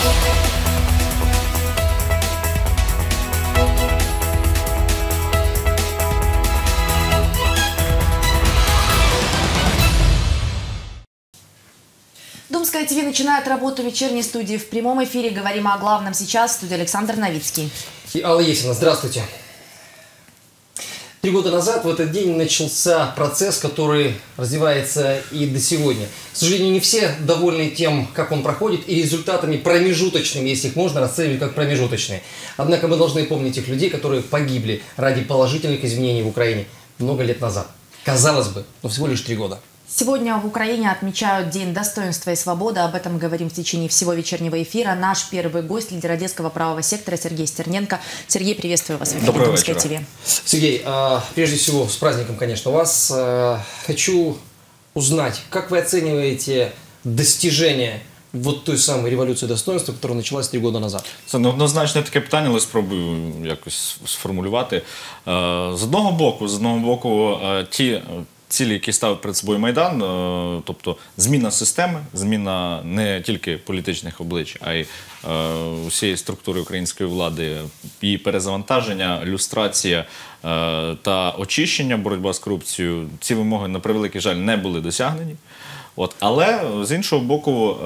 Думское ТВ начинает работу вечерней студии в прямом эфире. Говорим о главном сейчас. В студии Александр Новицкий. И Алла Есина. Здравствуйте. 3 года назад в этот день начался процесс, который развивается и до сегодня. К сожалению, не все довольны тем, как он проходит, и результатами промежуточными, если их можно расценивать как промежуточные. Однако мы должны помнить тех людей, которые погибли ради положительных изменений в Украине много лет назад. Казалось бы, но всего лишь 3 года. Сегодня в Украине отмечают День достоинства и свободы. Об этом говорим в течение всего вечернего эфира. Наш первый гость, лидер Одесского правого сектора Сергей Стерненко. Сергей, приветствую вас в эфире Думское ТВ. Сергей, прежде всего, с праздником, конечно, вас. Хочу узнать, как вы оцениваете достижения вот той самої революції достоинства, яка почалась 3 роки назад? Це неоднозначне таке питання, але спробую якось сформулювати. З одного боку, ті цілі, які ставив перед собою Майдан, тобто зміна системи, зміна не тільки політичних облич, а й усієї структури української влади, її перезавантаження, люстрація та очищення, боротьба з корупцією, ці вимоги, на превеликий жаль, не були досягнені. Але, з іншого боку,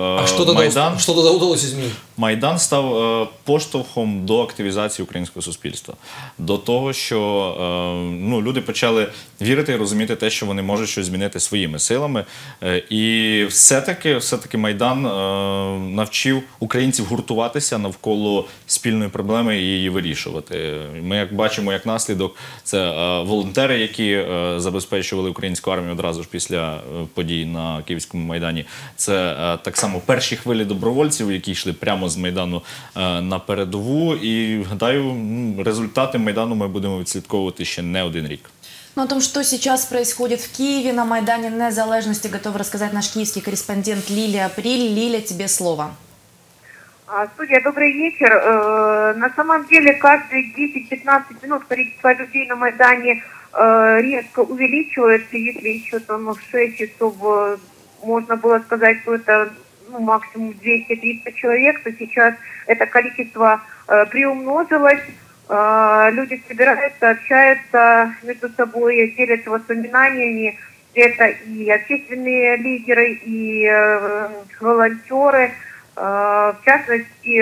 Майдан став поштовхом до активізації українського суспільства. До того, що люди почали вірити і розуміти те, що вони можуть щось змінити своїми силами. І все-таки Майдан навчив українців гуртуватися навколо спільної проблеми і її вирішувати. Ми як бачимо, як наслідок, це волонтери, які забезпечували українську армію одразу ж після подій на Київському Майдані. Це так само перші хвилі добровольців, які йшли прямо з Майдану на передову. І, гадаю, результати Майдану ми будемо відслідковувати ще не один рік. Но о том, что сейчас происходит в Киеве на Майдане Незалежности, готов рассказать наш киевский корреспондент Лилия Апрель. Лиля, тебе слово. Студия, добрый вечер. На самом деле, каждые 10-15 минут количество людей на Майдане резко увеличивается. Если еще там в 6 часов можно было сказать, что это максимум 200-300 человек, то сейчас это количество приумножилось. Люди собираются, общаются между собой, делятся воспоминаниями. Это и общественные лидеры, и волонтеры. В частности,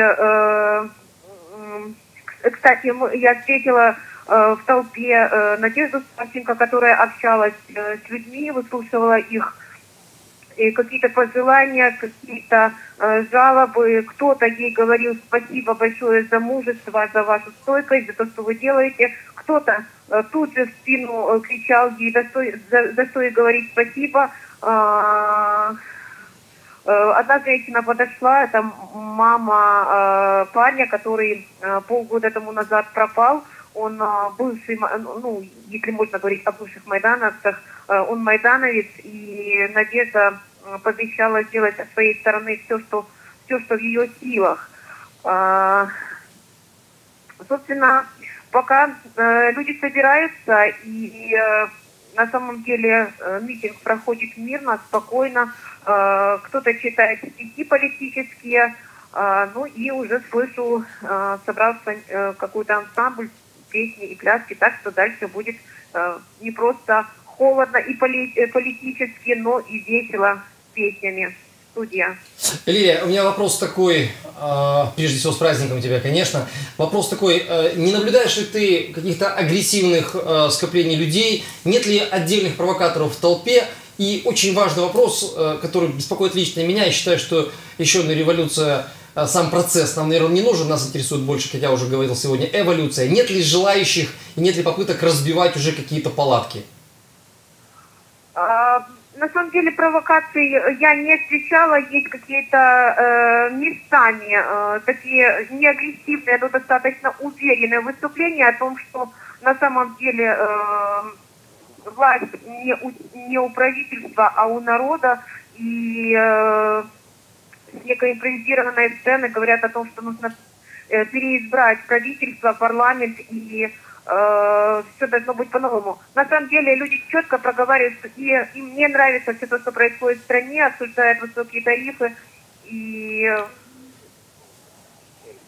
кстати, я встретила в толпе Надежду Савченко, которая общалась с людьми, выслушивала их какие-то пожелания, какие-то жалобы. Кто-то ей говорил спасибо большое за мужество, за вашу стойкость, за то, что вы делаете. Кто-то тут же в спину кричал ей, за что ей говорить спасибо. Одна женщина подошла, это мама парня, который полгода тому назад пропал. Он бывший, если можно говорить о бывших майдановцах, он майдановец, и Надежда пообещала сделать со своей стороны все, что в ее силах. Собственно, пока люди собираются, и на самом деле митинг проходит мирно, спокойно, кто-то читает стихи политические, и уже слышу, собрался какой-то ансамбль, песни и пляски, так что дальше будет не просто холодно и политически, но и весело с песнями. Студия. Лилия, у меня вопрос такой, прежде всего с праздником тебя, конечно. Вопрос такой, не наблюдаешь ли ты каких-то агрессивных скоплений людей? Нет ли отдельных провокаторов в толпе? И очень важный вопрос, который беспокоит лично меня, я считаю, что еще одна революция, сам процесс нам, наверное, не нужен, нас интересует больше, как я уже говорил сегодня, эволюция. Нет ли желающих и нет ли попыток разбивать уже какие-то палатки? На самом деле провокаций я не встречала, есть какие-то местами такие неагрессивные, но достаточно уверенные выступления о том, что на самом деле власть не у правительства, а у народа, и с некой импровизированной сцены говорят о том, что нужно переизбрать правительство, парламент, и все должно быть по-новому. На самом деле люди четко проговаривают, что им не нравится все то, что происходит в стране, обсуждают высокие тарифы, и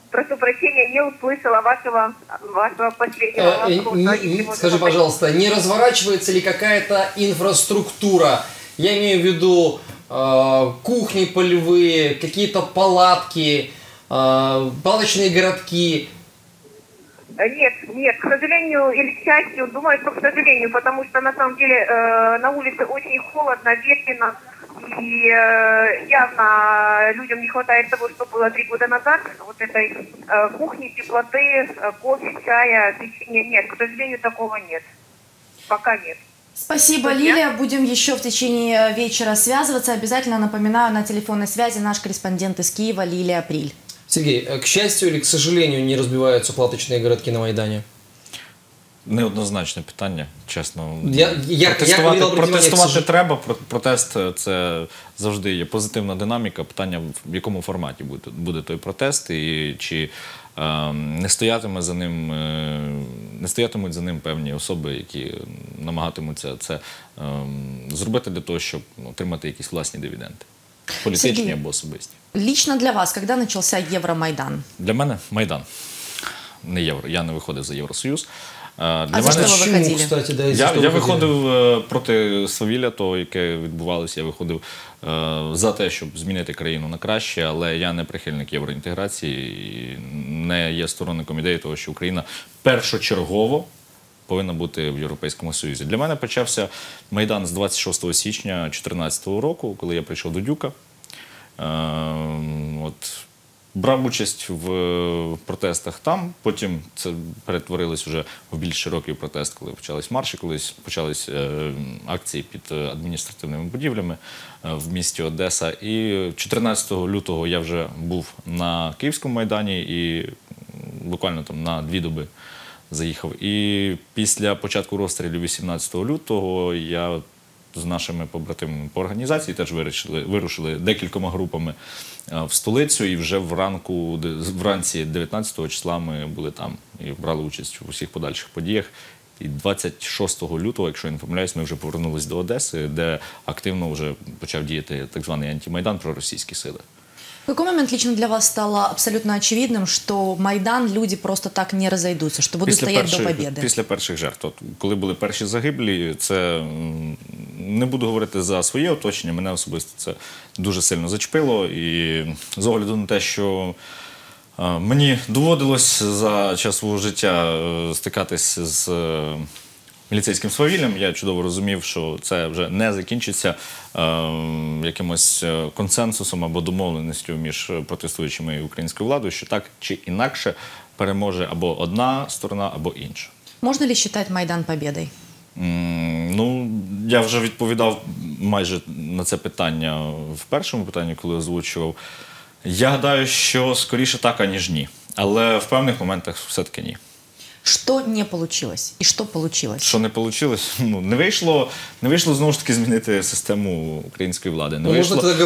прошу прощения, не услышала вашего последнего вопроса. Скажи, пожалуйста, не разворачивается ли какая-то инфраструктура? Я имею в виду кухни полевые, какие-то палатки, палаточные городки. Нет, к сожалению или к счастью, думаю, что к сожалению, потому что на самом деле на улице очень холодно, ветрено, и явно людям не хватает того, что было 3 года назад, вот этой кухни, теплоты, кофе, чая, печенья. Нет, к сожалению, такого нет. Пока нет. Спасибо, Лилия. Будем еще в течение вечера связываться. Обязательно напоминаю, на телефонной связи наш корреспондент из Киева Лилия Априль. Сергей, к счастью или к сожалению не разбиваются палаточные городки на Майдані? Неоднозначне питання, чесно. Протестувати треба, протест – це завжди є позитивна динаміка. Питання, в якому форматі буде той протест, і чи не стоятимуть за ним певні особи, які намагатимуться це зробити для того, щоб отримати якісь власні дивіденди. Політичні або особисті. Лично для вас, коли почався Євромайдан? Для мене Майдан. Не Євро. Я не виходив за Євросоюз. А за що ви виходили? Я виходив проти свавілля того, яке відбувалося. Я виходив за те, щоб змінити країну на краще, але я не прихильник євроінтеграції і не є сторонником ідеї того, що Україна першочергово повинна бути в Європейському Союзі. Для мене почався Майдан з 26 січня 2014 року, коли я прийшов до Дюка. Брав участь в протестах там, потім це перетворилось вже в більш широкий протест, коли почались марші, коли почались акції під адміністративними будівлями в місті Одеса. І 14 лютого я вже був на Київському Майдані і буквально там на 2 доби заїхав. І після початку розстрілів 18 лютого я з нашими побратимами по організації теж вирушили декількома групами в столицю, і вже вранці 19 числа ми були там і брали участь у всіх подальших подіях. І 26 лютого, якщо я не помиляюсь, ми вже повернулися до Одеси, де активно вже почав діяти так званий антимайдан, проросійські сили. В какой момент лично для вас стало абсолютно очевидным, что Майдан люди просто так не разойдутся, что будут стоять до победы? Після перших жертв. Коли були перші загиблі, це, не буду говорити за своє оточення, мене особисто це дуже сильно зачепило. І з огляду на те, що мені доводилось за час свого життя стикатись з міліцейським свавіллям, я чудово розумів, що це вже не закінчиться якимось консенсусом або домовленістю між протестуючими і українською владою, що так чи інакше переможе або одна сторона, або інша. Можна ли вважати Майдан победою? Я вже відповідав майже на це питання в першому питанні, коли озвучував. Я гадаю, що скоріше так, аніж ні. Але в певних моментах все-таки ні. Що не вийшло? І що вийшло? Що не вийшло? Не вийшло знову ж таки змінити систему української влади. Не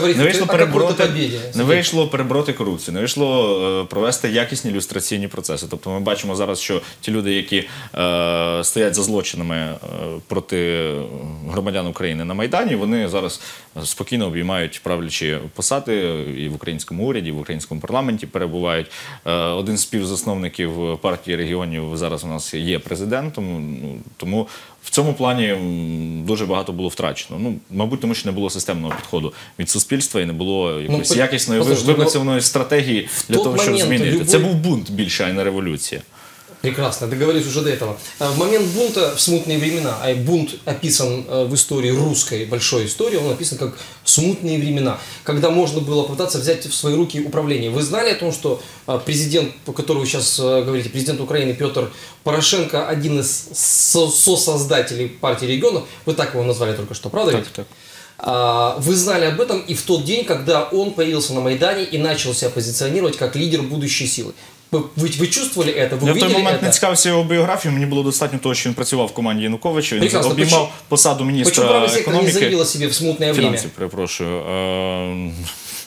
вийшло перебороти корупцію, не вийшло провести якісні люстраційні процеси. Тобто ми бачимо зараз, що ті люди, які стоять за злочинами проти громадян України на Майдані, вони зараз спокійно обіймають правлячі посади і в українському уряді, і в українському парламенті перебувають. Один з співзасновників партії регіонів зараз у нас є президентом, тому в цьому плані дуже багато було втрачено. Мабуть, тому що не було системного підходу від суспільства і не було якоїсь якісної випрацьованої стратегії для того, щоб змінити. Це був бунт більше, а не революція. Прекрасно, договорились уже до этого. В момент бунта, в смутные времена, а бунт описан в истории русской, большой истории, он описан как смутные времена, когда можно было попытаться взять в свои руки управление. Вы знали о том, что президент, по которому вы сейчас говорите, президент Украины Петр Порошенко, один из сосоздателей партии регионов, вы так его назвали только что, правда ведь? Так. Вы знали об этом и в тот день, когда он появился на Майдане и начал себя позиционировать как лидер будущей силы. Ви чувствовали це? Ви я в той момент не цікавився його біографією, мені було достатньо того, що він працював в команді Януковича, він обіймав посаду міністра економіки. Не заявила себе в смутне время? Фінансів, перепрошую.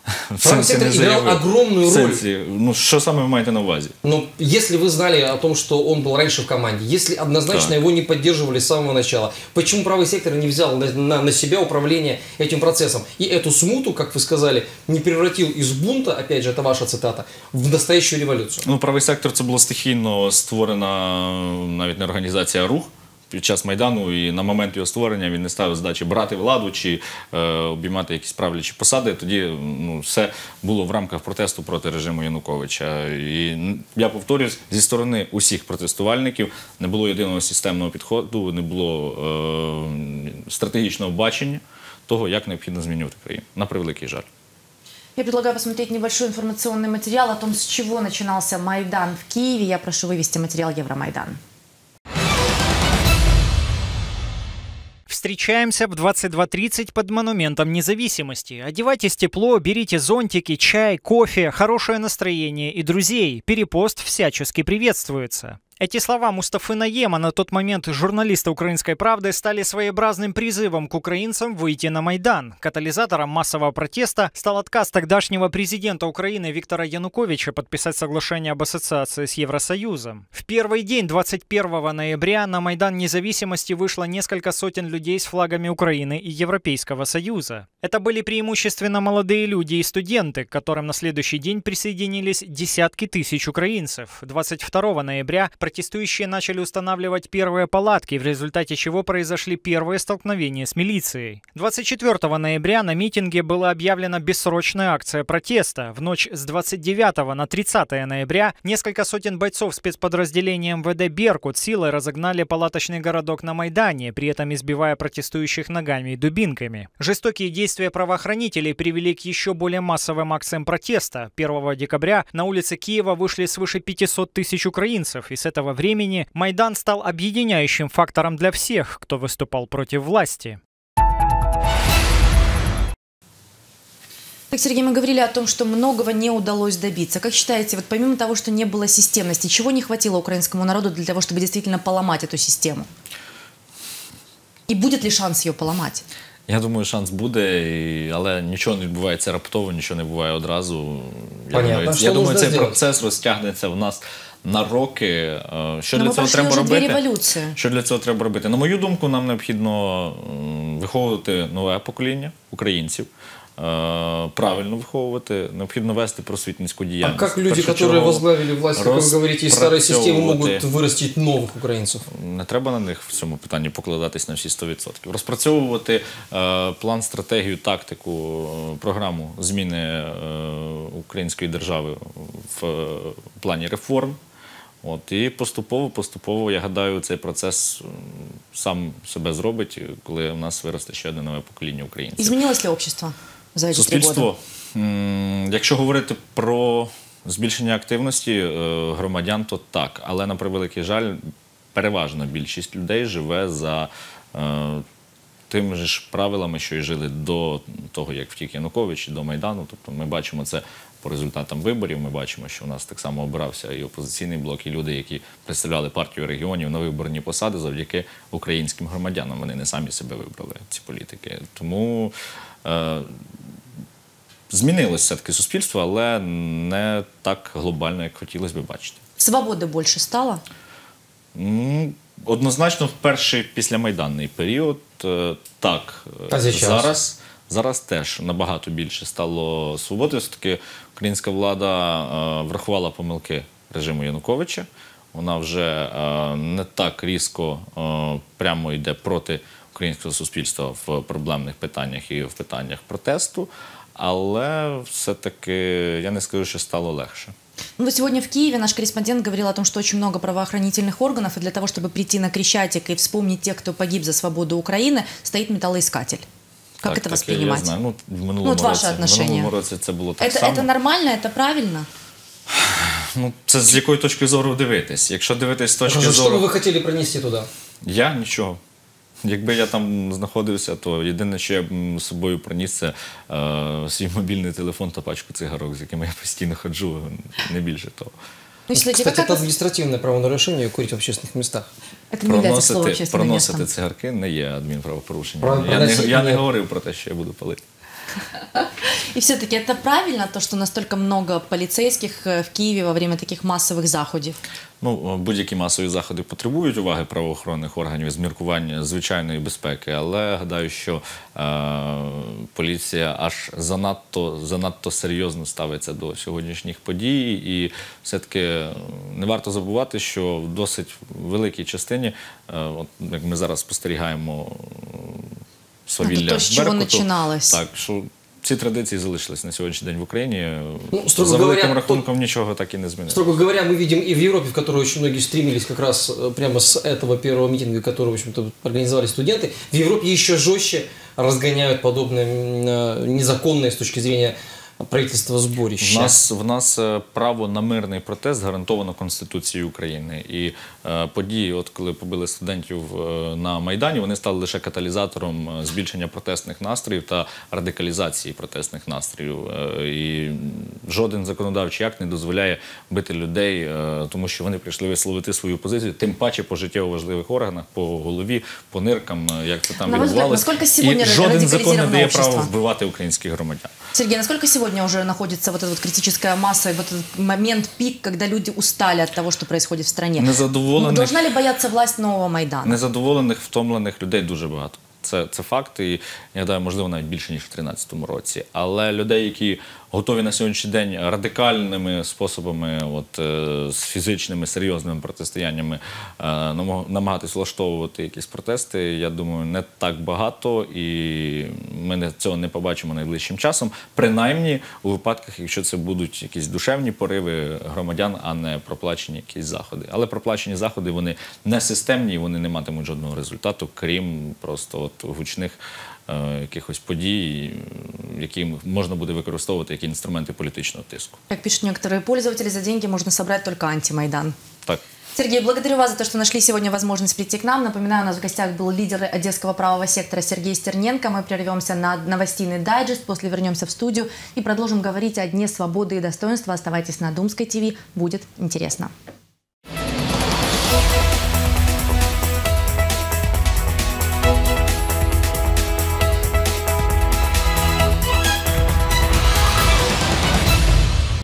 Правый сектор играл огромную роль. Ну, что саме вы маете на увазі? Ну, если вы знали о том, что он был раньше в команде, если однозначно его не поддерживали с самого начала, почему правый сектор не взял на себя управление этим процессом? И эту смуту, как вы сказали, не превратил из бунта, опять же, это ваша цитата, в настоящую революцію? Ну, правий сектор – це було стихійно створена навіть не організація, а рух під час Майдану, і на момент його створення він не ставив задачі брати владу чи обіймати якісь правлячі посади. Тоді все було в рамках протесту проти режиму Януковича. І я повторюсь, зі сторони усіх протестувальників не було єдиного системного підходу, не було стратегічного бачення того, як необхідно змінювати країну. На превеликий жаль. Я предлагаю посмотреть небольшой информационный материал о том, с чего начинался Майдан в Киеве. Я прошу вывести материал «Евромайдан». Встречаемся в 22:30 под Монументом Независимости. Одевайтесь тепло, берите зонтики, чай, кофе, хорошее настроение и друзей. Перепост всячески приветствуется. Эти слова Мустафы Наема, на тот момент журналиста «Украинской правды», стали своеобразным призывом к украинцам выйти на Майдан. Катализатором массового протеста стал отказ тогдашнего президента Украины Виктора Януковича подписать соглашение об ассоциации с Евросоюзом. В первый день, 21 ноября, на Майдан Независимости вышло несколько сотен людей с флагами Украины и Европейского Союза. Это были преимущественно молодые люди и студенты, к которым на следующий день присоединились десятки тысяч украинцев. 22 ноября протестующие начали устанавливать первые палатки, в результате чего произошли первые столкновения с милицией. 24 ноября на митинге была объявлена бессрочная акция протеста. В ночь с 29 на 30 ноября несколько сотен бойцов спецподразделения МВД «Беркут» силой разогнали палаточный городок на Майдане, при этом избивая протестующих ногами и дубинками. Жестокие действия правоохранителей привели к еще более массовым акциям протеста. 1 декабря на улицы Киева вышли свыше 500 тысяч украинцев, и с этого времени Майдан стал объединяющим фактором для всех, кто выступал против власти. Так, Сергей, мы говорили о том, что многого не удалось добиться. Как считаете, вот помимо того, что не было системности, чего не хватило украинскому народу для того, чтобы действительно поломать эту систему? И будет ли шанс ее поломать? Я думаю, шанс буде, але нічого не відбувається раптово, нічого не буває одразу. Я думаю, цей процес розтягнеться в нас на роки. Що для цього треба робити? Що для цього треба робити? На мою думку, нам необхідно виховувати нове покоління українців, правильно виховувати, необхідно вести просвітницьку діяльність. А як люди, які возглавили власть, як ви говорите, із старої системи, можуть виростити нових українців? Не треба на них в цьому питанні покладатись на всі 100%. Розпрацьовувати план, стратегію, тактику, програму зміни української держави в плані реформ. І поступово, я гадаю, цей процес сам себе зробить, коли в нас виросте ще одне нове покоління українців. Змінилось ли общество за ці 3 роки? Суспільство, якщо говорити про збільшення активності громадян, то так. Але, на превеликий жаль, переважна більшість людей живе за тими ж правилами, що й жили до того, як втік Янукович, до Майдану. Тобто ми бачимо це по результатам виборів, ми бачимо, що у нас так само обирався і опозиційний блок, і люди, які представляли партію регіонів на виборні посади завдяки українським громадянам. Вони не самі себе вибрали, ці політики. Тому змінилось все-таки суспільство, але не так глобально, як хотілося б бачити. Свободи більше стало? Однозначно, в перший післямайданний період так. Зараз теж набагато більше стало свободи. Все-таки українська влада врахувала помилки режиму Януковича. Вона вже не так різко прямо йде проти українського суспільства в проблемних питаннях і в питаннях протесту. Але все-таки я не скажу, що стало легше. Ну, сегодня в Киеве наш корреспондент говорил о том, что очень много правоохранительных органов, и для того, чтобы прийти на Крещатик и вспомнить тех, кто погиб за свободу Украины, стоит металлоискатель. Как это воспринимать? Я знаю. В минулому році це було так само. Це нормально, це правильно? Це з якої точки зору дивитись? Якщо дивитись з точки зору... Що ви хотіли принести туди? Я? Нічого. Якби я там знаходився, то єдине, що я б з собою приніс, це свій мобільний телефон та пачку цигарок, з якими я постійно ходжу, не більше того. Кстати, это административное правонарушение курить в общественных местах. Это не является словом общественным местом. Проносити цигарки не є адмінправопорушенням. Я не говорив про те, що я буду палити. И все-таки это правильно, то, что настолько много полицейских в Києві во время таких масових заходів? Ну, будь-які масові заходи потребують уваги правоохоронних органів з міркування звичайної безпеки, але гадаю, що поліція аж занадто серйозно ставиться до сьогоднішніх подій, і все-таки не варто забувати, що в досить великій частині, от, як ми зараз спостерігаємо, свавілля то, з чого Беркуту, починалось. так, що ці традиції залишились на сьогоднішній день в Україні. Ну, строго за великим говоря, рахунком нічого так і не змінилося. Строго говоря, мы видим и в Европе, в которую очень многие стремились как раз прямо с этого первого митинга, который, в общем-то, организовали студенты, в Европе еще жестче разгоняют подобные незаконные с точки зрения правительства зборища. В нас право на мирний протест гарантовано Конституцією України. І події, от коли побили студентів на Майдані, вони стали лише каталізатором збільшення протестних настроїв та радикалізації протестних настроїв. І жоден законодавчий акт не дозволяє бити людей, тому що вони прийшли висловити свою позицію, тим паче по життєво важливих органах, по голові, по ниркам, як це там відбувалося. І жоден закон не дає право вбивати українських громадян. Сергей, насколько сегодня уже находится вот эта вот критическая масса, вот этот момент пик, когда люди устали от того, что происходит в стране? Должна ли бояться власть нового Майдану? Незадоволених, втомлених людей дуже багато. Це факт, і я гадаю, можливо, навіть більше, ніж в 2013 році. Але людей, які готові на сьогоднішній день радикальними способами, з фізичними, серйозними протистояннями намагатись влаштовувати якісь протести, я думаю, не так багато, і ми цього не побачимо найближчим часом. Принаймні, у випадках, якщо це будуть якісь душевні пориви громадян, а не проплачені якісь заходи. Але проплачені заходи, вони не системні, і вони не матимуть жодного результату, крім просто гучних якихось подій, які можна буде використовувати як інструменти політичного тиску. Как пишут некоторые пользователи, за деньги можно собрать только антимайдан. Так. Сергей, благодарю вас за то, что нашли сегодня возможность прийти к нам. Напоминаю, у нас в гостях был лидер Одесского правого сектора Сергей Стерненко. Мы прервемся на новостейный дайджест, после вернемся в студию и продолжим говорить о Дне свободы и достоинства. Оставайтесь на Думской ТВ, будет интересно.